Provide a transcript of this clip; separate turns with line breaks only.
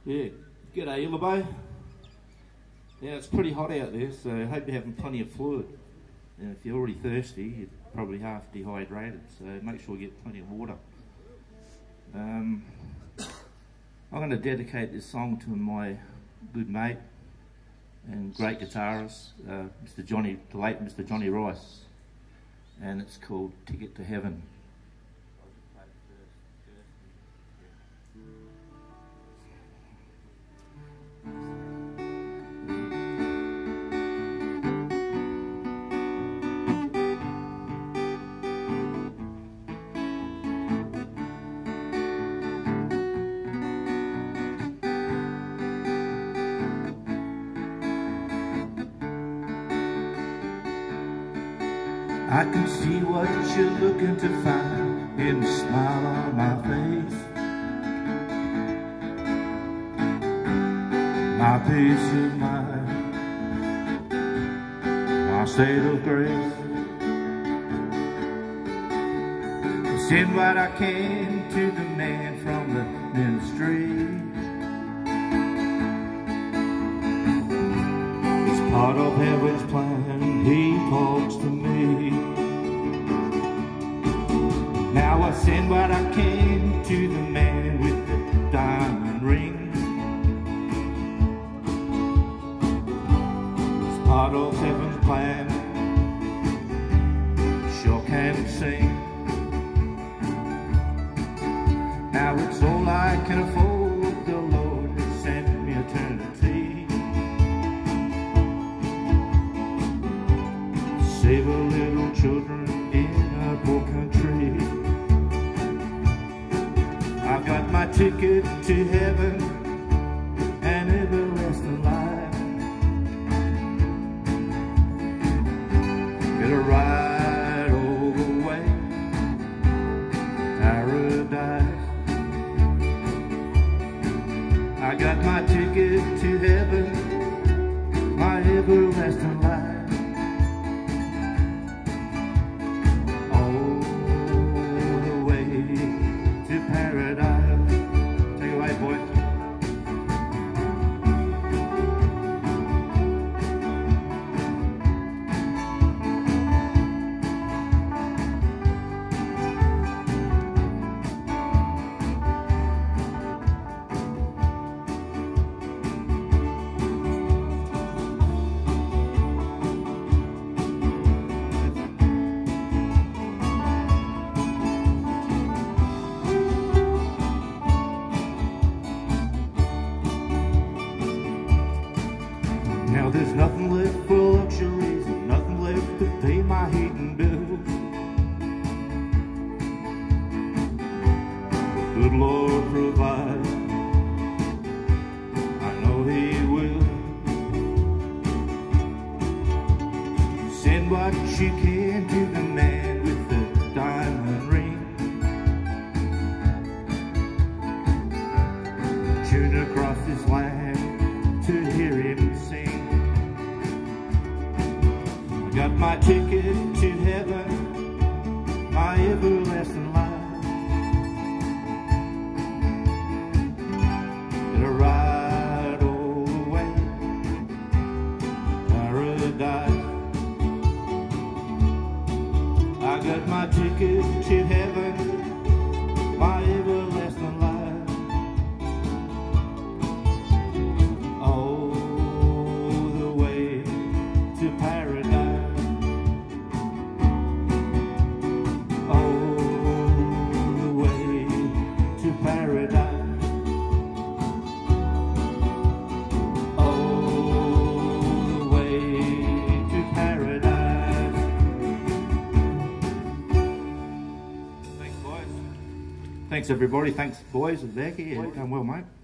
Yeah, g'day Illabo. Yeah, it's pretty hot out there, so I hope you're having plenty of fluid. If you're already thirsty, you're probably half dehydrated, so make sure you get plenty of water. I'm going to dedicate this song to my good mate and great guitarist, the late Mr. Johnny Rice, and it's called Ticket to Heaven. I can see what you're looking to find in the smile on my face, my peace of mind, my state of grace. Send what I can to the man from the ministry. It's part of heaven's plan, he talks to me. Now I send what I can to the man with the diamond ring. It's part of heaven's plan, sure can sing. Now it's all I can afford, the Lord has sent me eternity. Save a little children in a poor country. I've got my ticket to heaven and everlasting life. Get a ride all the way, paradise. I got my ticket to heaven, my everlasting life. Now there's nothing left for luxuries, and nothing left to pay my heating bills. The good Lord provides, I know He will. Send what you can to the man with the diamond ring. Tune across this land to hear Him sing. Got my ticket to heaven, my everlasting life. Gonna ride all the way, paradise. I got my ticket to heaven, my everlasting life. All the way to paradise. Thanks everybody, thanks boys and Becky, done well mate.